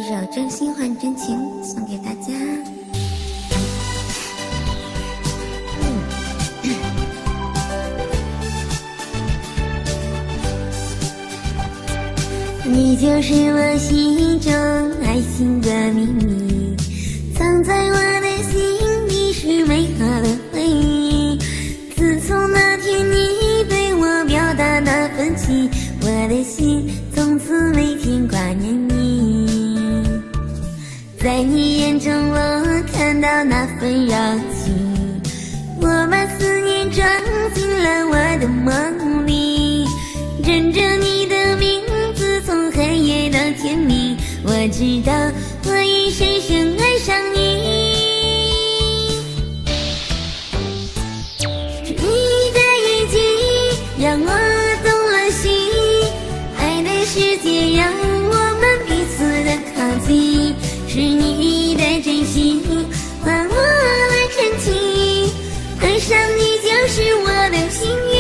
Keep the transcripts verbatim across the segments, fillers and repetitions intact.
首《真心换真情》送给大家。你就是我心中爱情的秘密，藏在我的心底是美好的回忆。自从那天你对我表达那份情，我的心从此每天挂念你。在你眼中我看到那份柔情，我把思念装进了我的梦里，认着你的名字从黑夜到天明，我知道我已深深爱上你。是你的眼睛让我动了心，爱的世界让我们彼此的靠近，是你的真心换我的真情，爱上你就是我的幸运。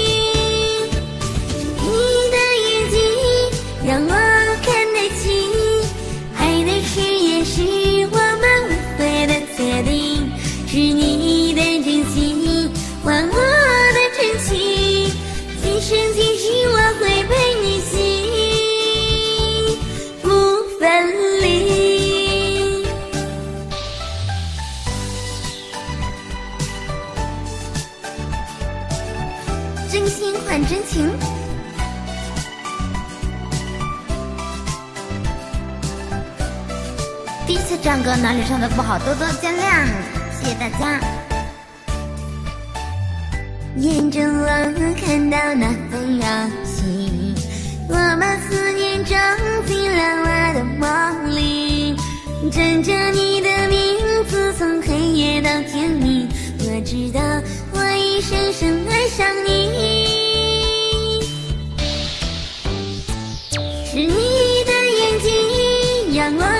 你的眼睛让我看得清，爱的誓言是我们无悔的决定，是你的真心换我的真情，今生今世我会陪你幸福分离。真心换真情。第一次唱歌哪里唱的不好，多多见谅，谢谢大家。眼中我看到那份柔情，我把思念装进了我的梦里，枕着你的名字从黑夜到天明，我知道我已深深爱上你。是你的眼睛让我